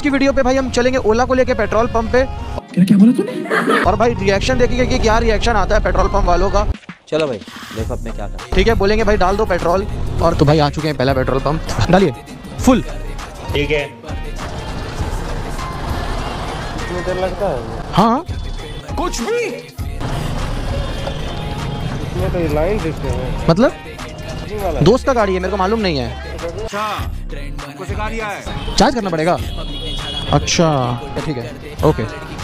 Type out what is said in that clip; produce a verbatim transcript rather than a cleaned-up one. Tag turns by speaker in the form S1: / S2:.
S1: की वीडियो पे भाई हम चलेंगे ओला को लेके पेट्रोल पंप पे।
S2: क्या बोला तूने?
S1: और भाई रिएक्शन देखेंगे कि क्या रिएक्शन आता है पेट्रोल पंप वालों का।
S3: चलो भाई देखो अब मैं क्या कर।
S1: ठीक है, बोलेंगे भाई डाल दो पेट्रोल। और तो भाई आ चुके हैं पहला पेट्रोल पंप, डालिए फुल।
S4: ठीक है।
S5: कितनी देर लगता है?
S1: हाँ
S4: कुछ भी
S5: इसमें तो लाइन दिखते हैं।
S1: मतलब दोस्त का गाड़ी है, मेरे को मालूम नहीं है।
S4: अच्छा कुछ सिखा दिया है।
S1: चार्ज करना पड़ेगा। अच्छा ठीक है, ओके।